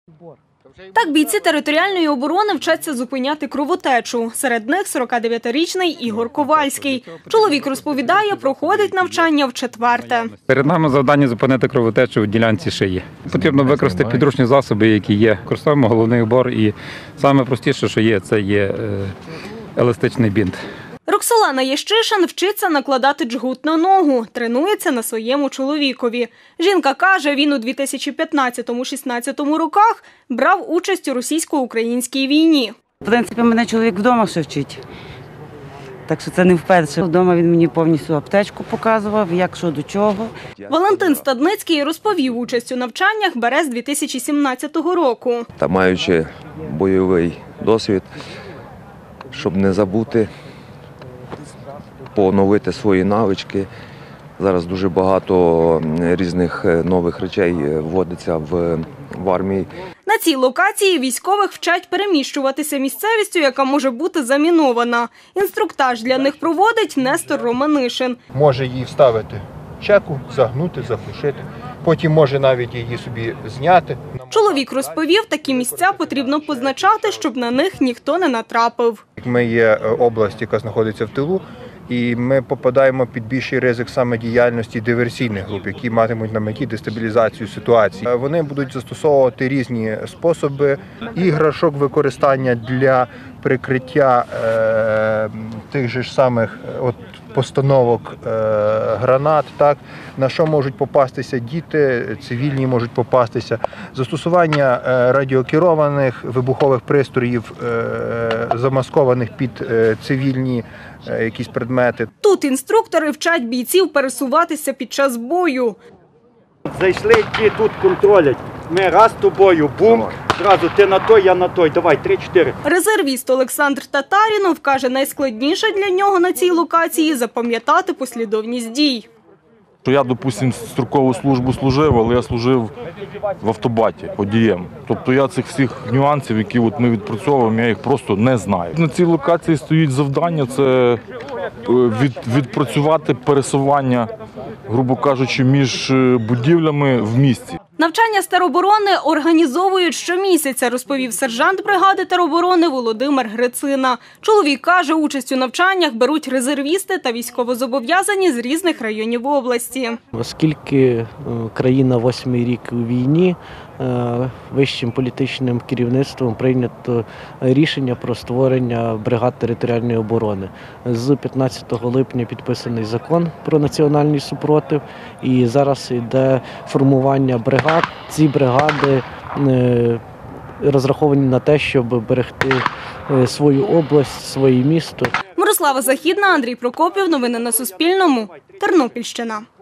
Так бійці територіальної оборони вчаться зупиняти кровотечу. Серед них 49-річний Ігор Ковальський. Чоловік розповідає, проходить навчання вчетверте. Перед нами завдання зупинити кровотечу в ділянці шиї. Потрібно використати підручні засоби, які є. Використовуємо головний убор і найпростіше, що є, це є еластичний бінт. Роксолана Єщишин вчиться накладати джгут на ногу, тренується на своєму чоловікові. Жінка каже, він у 2015-16 роках брав участь у російсько-українській війні. В принципі, мене чоловік вдома ще вчить. Так що це не вперше. Вдома він мені повністю аптечку показував, як що до чого. Валентин Стадницький розповів, участь у навчаннях бере з 2017 року. Та маючи бойовий досвід, щоб не забути, поновити свої навички. Зараз дуже багато різних нових речей вводиться в армії. На цій локації військових вчать переміщуватися місцевістю, яка може бути замінована. Інструктаж для них проводить Нестор Романишин. Може її вставити в чеку, загнути, заглушити. Потім може навіть її собі зняти. Чоловік розповів, такі місця потрібно позначати, щоб на них ніхто не натрапив. Ми є область, яка знаходиться в тилу, і ми попадаємо під більший ризик саме діяльності диверсійних груп, які матимуть на меті дестабілізацію ситуації. Вони будуть застосовувати різні способи іграшок використання для прикриття тих же ж самих постановок гранат, так, на що можуть попастися діти, цивільні можуть попастися. Застосування радіокерованих вибухових пристроїв, замаскованих під цивільні якісь предмети. Тут інструктори вчать бійців пересуватися під час бою. Зайшли, ті тут контролять. Ми раз з тобою, бум, одразу ти на той, я на той, давай, 3-4. Резервіст Олександр Татарінов каже, найскладніше для нього на цій локації – запам'ятати послідовність дій. Я, допустим, строкову службу служив, але я служив в автобаті водієм. Тобто я цих всіх нюансів, які ми відпрацьовуємо, я їх просто не знаю. На цій локації стоїть завдання – це відпрацювати пересування, грубо кажучи, між будівлями в місті. Навчання з тероборони організовують щомісяця, розповів сержант бригади тероборони Володимир Грицина. Чоловік каже, участь у навчаннях беруть резервісти та військовозобов'язані з різних районів області. Оскільки країна 8-й рік у війні, вищим політичним керівництвом прийнято рішення про створення бригад територіальної оборони. З 15 липня підписаний закон про національний супротив і зараз йде формування бригад. Ці бригади розраховані на те, щоб берегти свою область, своє місто. Мирослава Західна, Андрій Прокопів. Новини на Суспільному. Тернопільщина.